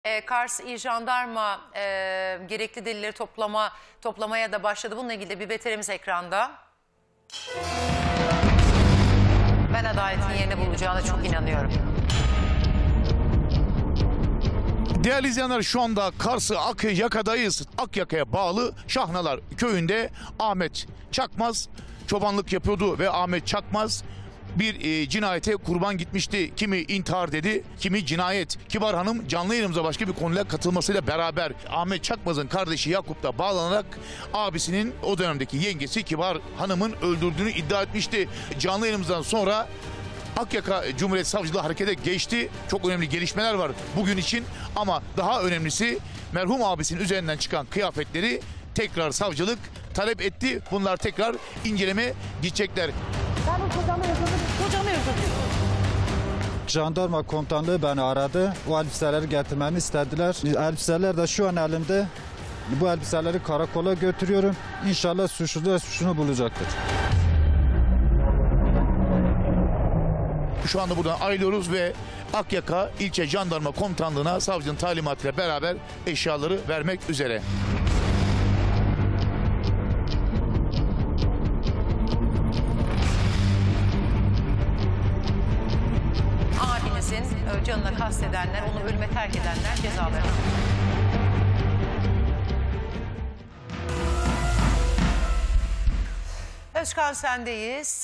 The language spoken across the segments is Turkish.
Kars İl Jandarma gerekli delilleri toplamaya da başladı. Bununla ilgili de bir veterimiz ekranda. Ben adaletin yerini bulacağına çok inanıyorum. Değerli izleyenler, şu anda Kars'ı Akyaka'dayız. Akyaka'ya bağlı Şahnalar köyünde Ahmet Çakmaz çobanlık yapıyordu ve Ahmet Çakmaz bir cinayete kurban gitmişti. Kimi intihar dedi, kimi cinayet. Kibar Hanım canlı yayınımıza başka bir konuyla katılmasıyla beraber Ahmet Çakmaz'ın kardeşi Yakup da bağlanarak abisinin o dönemdeki yengesi Kibar Hanım'ın öldürdüğünü iddia etmişti. Canlı yayınımızdan sonra Akyaka Cumhuriyet Savcılığı harekete geçti. Çok önemli gelişmeler var bugün için ama daha önemlisi merhum abisinin üzerinden çıkan kıyafetleri tekrar savcılık talep etti. Bunlar tekrar inceleme gidecekler. Ben o kocamı öldürdüm. Jandarma komutanlığı beni aradı. O elbiseleri getirmemi istediler. Elbiseler de şu an elimde. Bu elbiseleri karakola götürüyorum. İnşallah suçlular suçunu bulacaktır. Şu anda buradan ayrılıyoruz ve Akyaka İlçe Jandarma Komutanlığı'na savcının talimatıyla beraber eşyaları vermek üzere. Abinizin canına kastedenler, onu ölüme terk edenler cezalarını. Özkan, sendeyiz.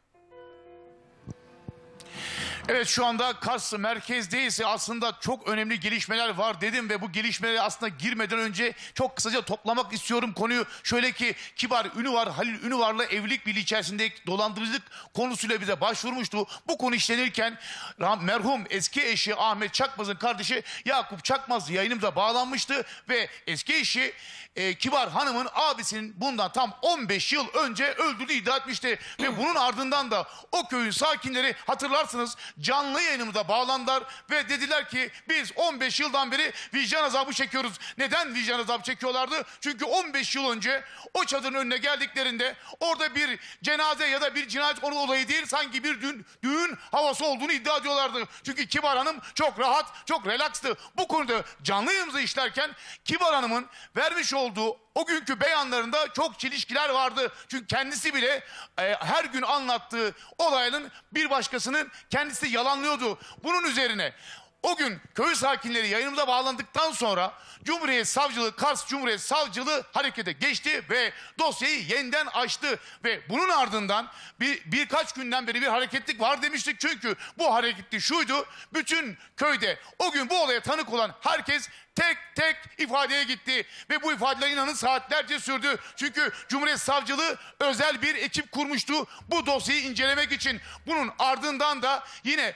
Evet, şu anda Kars merkezdeyiz. Aslında çok önemli gelişmeler var dedim ve bu gelişmelere aslında girmeden önce çok kısaca toplamak istiyorum konuyu. Şöyle ki Kibar Ünüvar, Halil Ünüvar'la evlilik birliği içerisinde dolandırıcılık konusuyla bize başvurmuştu. Bu konu işlenirken merhum eski eşi Ahmet Çakmaz'ın kardeşi Yakup Çakmaz yayınımıza bağlanmıştı ve eski eşi Kibar Hanım'ın abisinin bundan tam 15 yıl önce öldürdüğü iddia etmişti. Ve bunun ardından da o köyün sakinleri, hatırlarsınız, canlı yayınımıza bağlandılar ve dediler ki biz 15 yıldan beri vicdan azabı çekiyoruz. Neden vicdan azabı çekiyorlardı? Çünkü 15 yıl önce o çadırın önüne geldiklerinde orada bir cenaze ya da bir cinayet olayı değil, sanki bir düğün havası olduğunu iddia ediyorlardı. Çünkü Kibar Hanım çok rahat, çok relaxtı. Bu konuda canlı yayınımızı işlerken Kibar Hanım'ın vermiş olduğu o günkü beyanlarında çok çelişkiler vardı. Çünkü kendisi bile her gün anlattığı olayın bir başkasının kendisi yalanlıyordu. Bunun üzerine o gün köy sakinleri yayınımıza bağlandıktan sonra Cumhuriyet Savcılığı, Kars Cumhuriyet Savcılığı harekete geçti ve dosyayı yeniden açtı. Ve bunun ardından birkaç günden beri bir hareketlik var demiştik. Çünkü bu hareketlik şuydu: bütün köyde o gün bu olaya tanık olan herkes tek tek ifadeye gitti. Ve bu ifadeler inanın saatlerce sürdü. Çünkü Cumhuriyet Savcılığı özel bir ekip kurmuştu bu dosyayı incelemek için. Bunun ardından da yine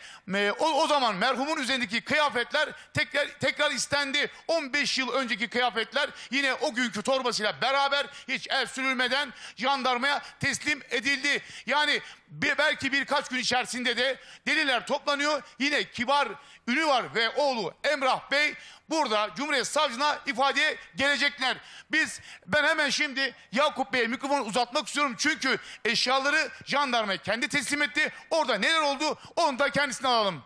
o zaman merhumun üzerindeki kıyafetler tekrar istendi. 15 yıl önceki kıyafetler yine o günkü torbasıyla beraber hiç el sürülmeden jandarmaya teslim edildi. Yani belki birkaç gün içerisinde de deliller toplanıyor. Yine Kibar Ünüvar ve oğlu Emrah Bey burada Cumhuriyet Savcılığına ifadeye gelecekler. Ben hemen şimdi Yakup Bey'e mikrofonu uzatmak istiyorum. Çünkü eşyaları jandarmaya kendi teslim etti. Orada neler oldu onu da kendisine alalım.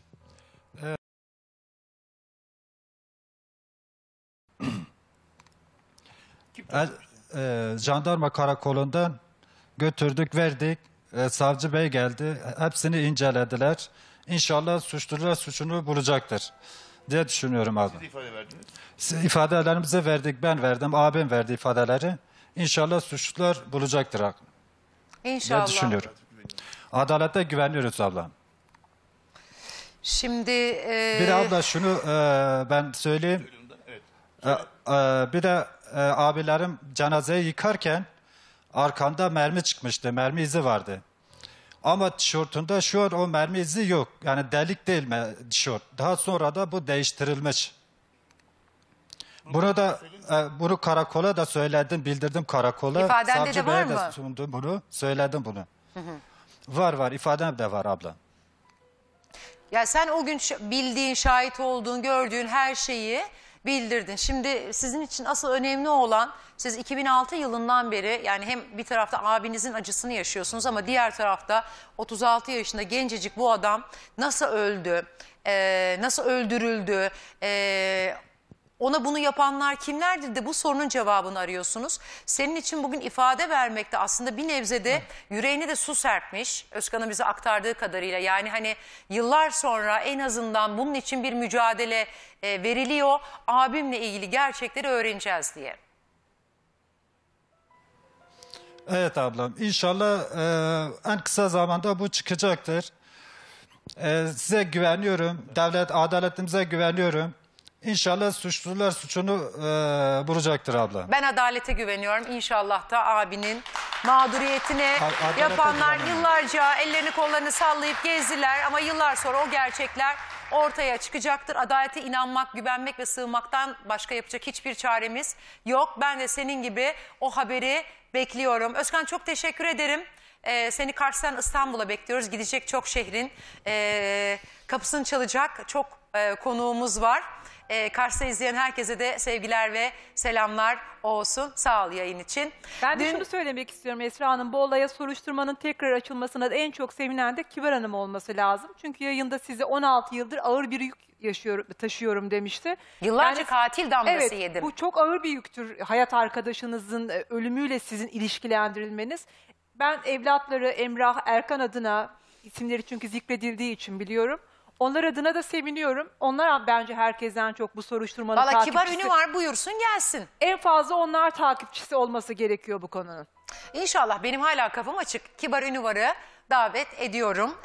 Jandarma karakolundan götürdük, verdik. Savcı bey geldi. Hepsini incelediler. İnşallah suçlular suçunu bulacaktır diye düşünüyorum abi. Siz de ifade verdiniz. İfadelerimizi verdik, ben verdim, abim verdi ifadeleri. İnşallah suçlular bulacaktır İnşallah. diye düşünüyorum. Adalete güveniyoruz abla. Şimdi Bir de abla şunu ben söyleyeyim. Bir de abilerim cenazeyi yıkarken arkanda mermi çıkmıştı, mermi izi vardı. Ama tişörtünde şu an o mermi izi yok. Yani delik değil tişört. Daha sonra da bu değiştirilmiş. Bunu karakola da söyledim, bildirdim karakola. İfadende Savcı de var Bey'e mı? de sundum bunu, söyledim bunu. Var, ifadem de var abla. Ya sen o gün bildiğin, şahit olduğun, gördüğün her şeyi bildirdin. Şimdi sizin için asıl önemli olan, siz 2006 yılından beri yani hem bir tarafta abinizin acısını yaşıyorsunuz ama diğer tarafta 36 yaşında gencecik bu adam nasıl öldü? nasıl öldürüldü, ona bunu yapanlar kimlerdir de bu sorunun cevabını arıyorsunuz. Senin için bugün ifade vermekte aslında bir nebzede yüreğine de su serpmiş. Özkan'ın bize aktardığı kadarıyla. Yani hani yıllar sonra en azından bunun için bir mücadele veriliyor. Abimle ilgili gerçekleri öğreneceğiz diye. Evet ablam. İnşallah en kısa zamanda bu çıkacaktır. Size güveniyorum. Devlet adaletimize güveniyorum. İnşallah suçlular suçunu bulacaktır abla. Ben adalete güveniyorum. İnşallah da abinin mağduriyetine Adalete yapanlar güveniyorum. yıllarca ellerini kollarını sallayıp gezdiler. Ama yıllar sonra o gerçekler ortaya çıkacaktır. Adalete inanmak, güvenmek ve sığınmaktan başka yapacak hiçbir çaremiz yok. Ben de senin gibi o haberi bekliyorum. Özkan çok teşekkür ederim. Seni Kars'tan İstanbul'a bekliyoruz. Gidecek çok şehrin kapısını çalacak çok konuğumuz var. Kars'ta izleyen herkese de sevgiler ve selamlar olsun. Sağ ol yayın için. Ben de şunu söylemek istiyorum Esra Hanım. Bu olaya soruşturmanın tekrar açılmasına da en çok sevinen de Kibar Hanım olması lazım. Çünkü yayında size 16 yıldır ağır bir yük taşıyorum demişti. Yıllarca katil damgası evet, yedim. Bu çok ağır bir yüktür. Hayat arkadaşınızın ölümüyle sizin ilişkilendirilmeniz. Ben evlatları Emrah, Erkan adına, isimleri çünkü zikredildiği için biliyorum. Onlar adına da seviniyorum. Onlar bence herkesten çok bu soruşturmanın Valla takipçisi. Kibar ünü var, buyursun gelsin. En fazla onlar takipçisi olması gerekiyor bu konunun. İnşallah benim hala kafam açık. Kibar Ünüvar'ı davet ediyorum.